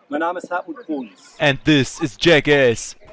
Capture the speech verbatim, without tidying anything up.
Mein Name ist Hartmut Bruns. And this is Jackass.